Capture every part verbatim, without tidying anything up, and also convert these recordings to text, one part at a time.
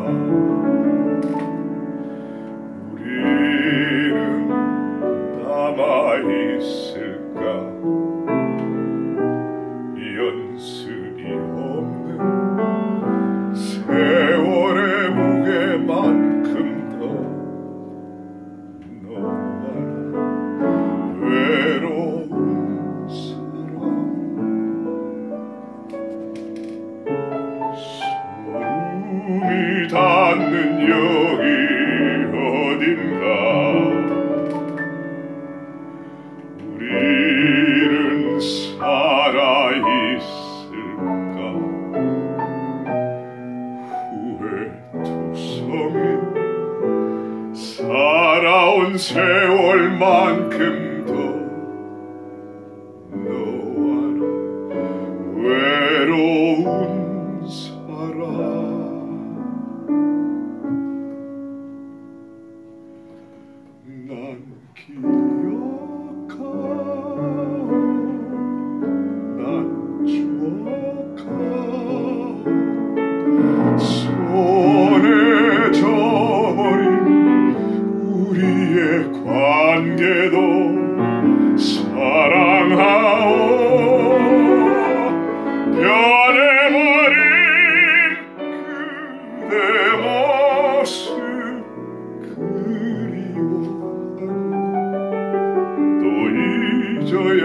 우리는 남아있을까? 연습이 없는 세월의 무게만큼 더 너와 외로운 사랑 숨이 닿는 여기 어딘가 우리는 살아있을까? 후회투성이 살아온 세월만큼 더 너와 나 외로운 사랑 난 기억하오 난 추억하오 소원해져버린 우리의 관계도 사랑하오 변해버린 그대 모습 또 잊어야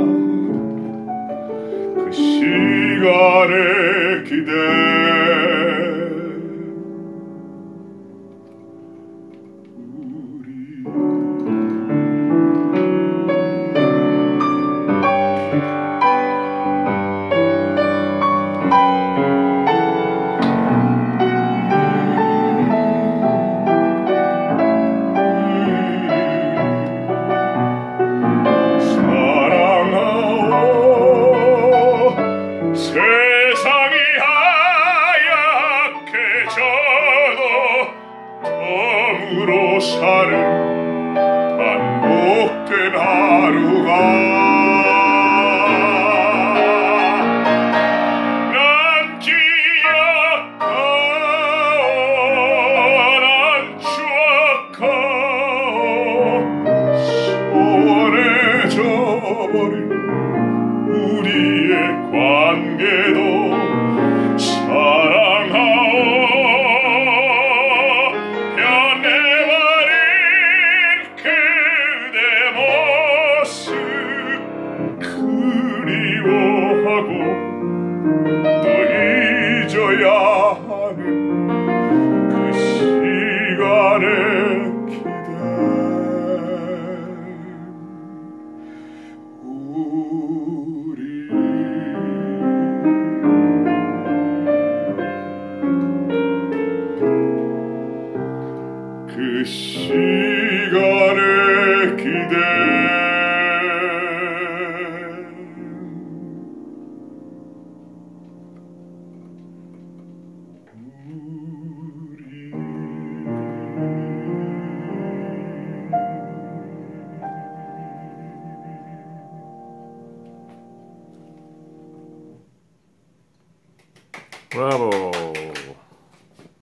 그 시간의 기대 우리 세상이 하얗게져도 덤으로 사는 반복된 하루가 난 기억하오 난 추억하오 소원해져버린 우리의 관계도 사랑하오 변해버린 그대 모습 그리워하고 또 잊어야 하는 그 시간의 기대 우리 그 시간의 기대 브라보.